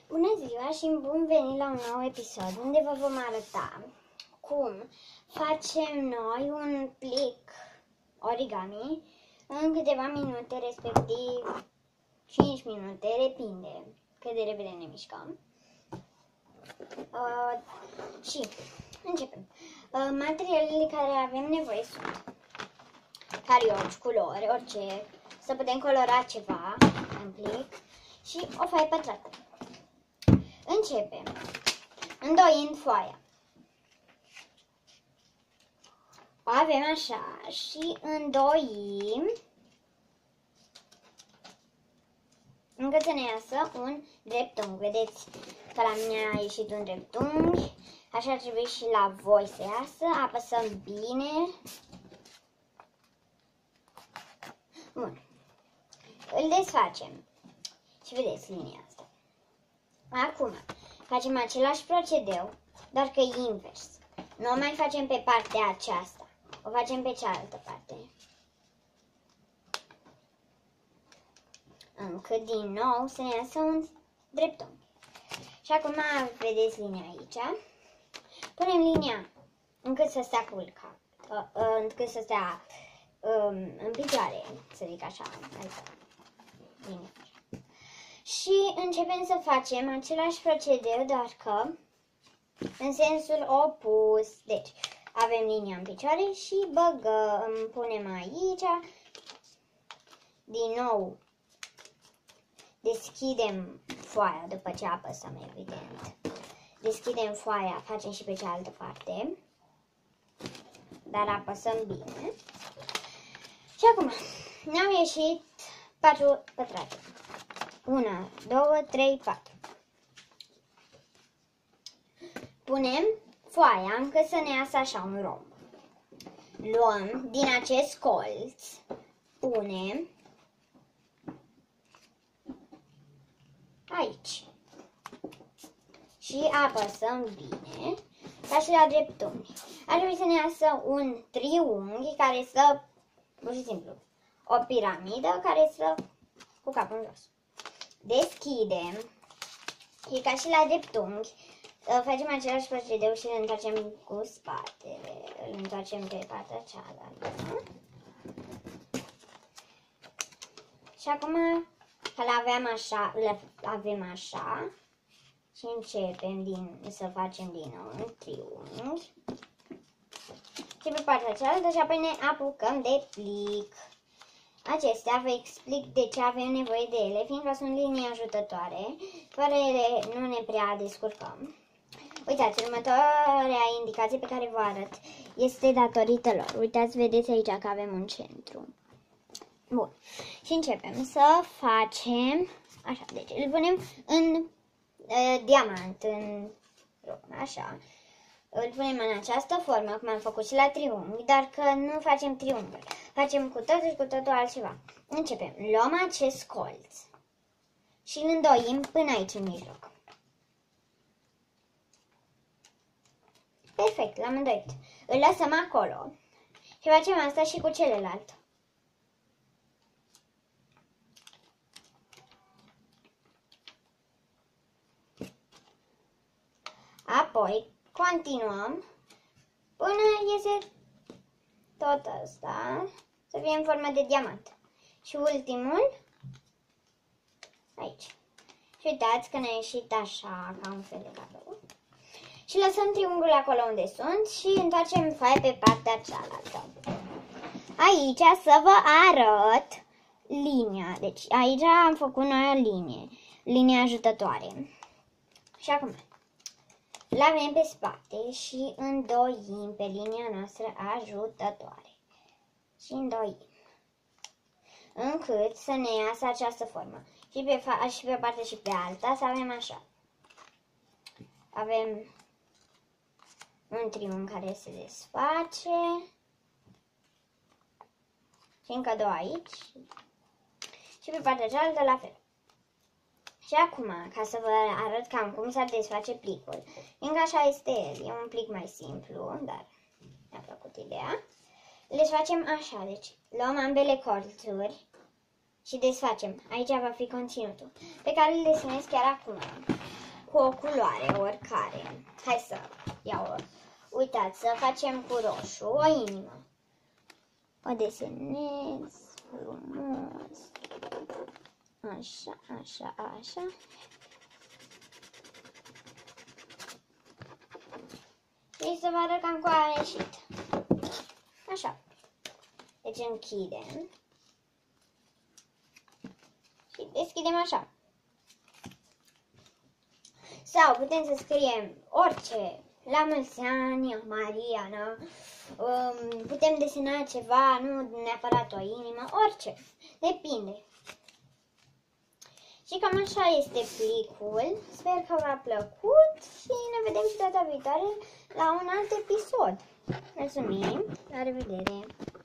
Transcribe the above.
Bună ziua și bun venit la un nou episod unde vă vom arăta cum facem noi un plic origami în câteva minute, respectiv 5 minute, depinde cât de repede ne mișcăm. Și începem. Materialele care avem nevoie sunt carioci, culori, orice, să putem colora ceva în plic și o foaie pătrată. Începem îndoind foaia. O avem așa și îndoim încât să ne iasă un dreptunghi. Vedeți că la mine a ieșit un dreptunghi, așa ar trebui și la voi să iasă. Apăsăm bine. Bun. Îl desfacem și vedeți linia asta. Acum facem același procedeu, doar că invers. Nu o mai facem pe partea aceasta, o facem pe cealaltă parte. Încât din nou să ne iasă un dreptunghi. Și acum vedeți linia aici. Punem linia încât să stea culcat, încât să stea în picioare, să zic așa. Linia. Și începem să facem același procedeu, doar că în sensul opus. Deci, avem linia în picioare și băgăm, punem aici, din nou deschidem foaia după ce apăsăm, evident. Deschidem foaia, facem și pe cealaltă parte, dar apăsăm bine. Și acum, ne-au ieșit 4 pătrate. 1, 2, 3, 4. Punem foaia încât să ne iasă așa un romb. Luăm din acest colț, punem aici și apăsăm bine, ca și la dreptunghi. Ar trebui să ne iasă un triunghi care să, pur și simplu, o piramidă care să cu capul în jos. Deschidem și ca și la dreptunghi facem același procedeu și îl întoarcem cu spatele. Îl întoarcem pe partea cealaltă. Și acum că le avem așa și începem să facem din nou un triunghi. Și pe partea cealaltă și apoi ne apucăm de plic. Acestea vă explic de ce avem nevoie de ele, fiindcă sunt linii ajutătoare. Fără ele nu ne prea descurcăm. Uitați, următoarea indicație pe care vă arăt este datorită lor. Uitați, vedeți aici că avem un centru. Bun. Și începem să facem așa. Deci îl punem în diamant, așa. Îl punem în această formă, cum am făcut și la triunghi, dar că nu facem triunghi. Facem cu totul și cu totul altceva. Începem. Luăm acest colț și îl îndoim până aici în mijloc. Perfect, l-am îndoit. Îl lăsăm acolo și facem asta și cu celălalt. Apoi continuăm până iese tot asta să fie în formă de diamant. Și ultimul aici. Și uitați că ne-a ieșit așa, ca un fel de cadou. Și lăsăm triunghiul acolo unde sunt și întoarcem foaia pe partea cealaltă. Aici să vă arăt linia. Deci aici am făcut noi o linie ajutătoare. Și acum l-avem pe spate și îndoim pe linia noastră ajutătoare. Și îndoim încât să ne iasă această formă. Și pe partea și pe alta să avem așa. Avem un triunghi care se desface. Și încă două aici. Și pe partea cealaltă la fel. Și acum, ca să vă arăt cam cum s-ar desface plicul, fiindcă așa este el, e un plic mai simplu, dar mi-a plăcut ideea, le desfacem așa, deci luăm ambele colțuri și desfacem. Aici va fi conținutul, pe care îl desenez chiar acum. cu o culoare, oricare. Hai să iau o. Uitați, să facem cu roșu o inimă. O desenez frumos. Așa, așa, așa. Și să vă arăt cam cum a ieșit. Așa. Deci închidem. Și deschidem așa. Sau putem să scriem orice. La mulți ani, Mariana. Putem desena ceva, nu neapărat o inimă, orice. Depinde. Și cam așa este plicul. Sper că v-a plăcut și ne vedem și data viitoare la un alt episod. Mulțumim! La revedere!